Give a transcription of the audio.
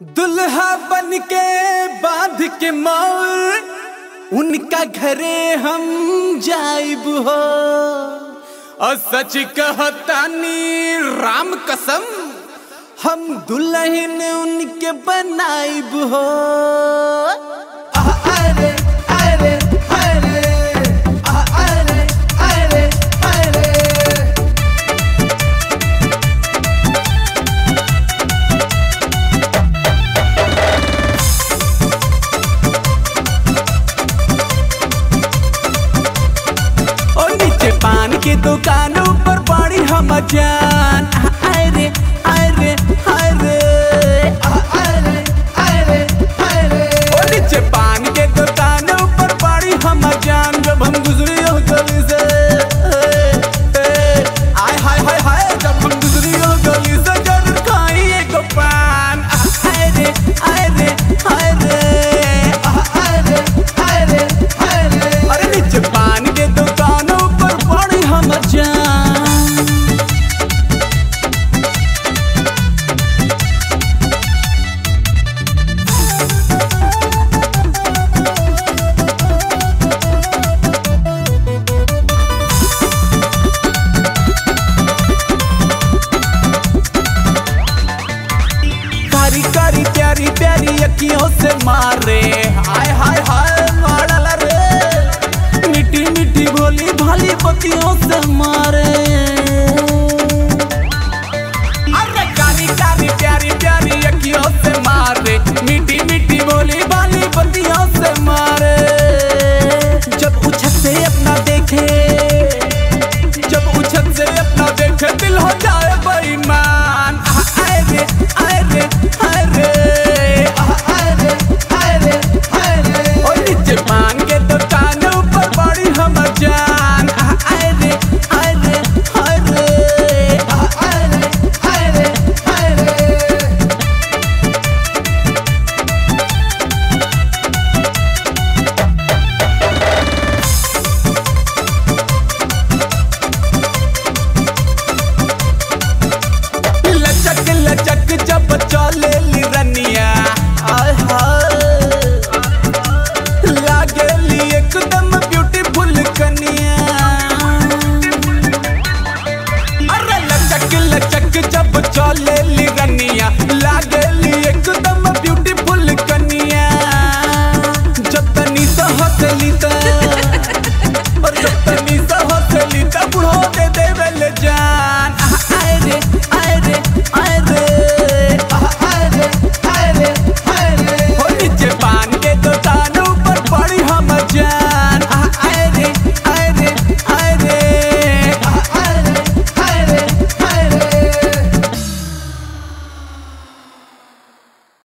दुल्हा बन के बांध के मोर उनका घरे हम जाइब हो। और सच कहतानी राम कसम हम दुल्हन उनके बनाइब हो। अरे अरे अरे अरे अरे अरे पान के दुकानों पर पड़ी हम जान। अरे अरे अरे अरे अरे अरे ओ नीचे पान के दुकानों पर पड़ी हम जान। जब हम गुजरी हो गली से आय हाय हाय हाय जब हम गुजरी हो गली से जरूर खाई एक पान। अरे अरे अरे अरे अरे अरे अरे नीचे पान के दुकानों हम जान। कारी कारी प्यारी प्यारी अखियों से मारे हाय हाय हाय मारल रे। मिठी मिठी भोली भाली पतियों से मारे। अरे कारी कारी प्यारी प्यारी अखियों से मारे। मिठी मिठी भोली भाली पतियों से मारे। जब उछत से अपना देखे जब उछत से अपना देखे दिल हो जाए बेईमान। अरे अरे अरे अरे अरे अरे और नीचे पान के दुकानों पर बड़ी हम जान। अरे अरे अरे अरे अरे अरे लचक लचक जब चले ली रनिया आय हाय लागेली एकदम ब्यूटीफुल कनिया। अरे लचक लचक जब चले ली रनिया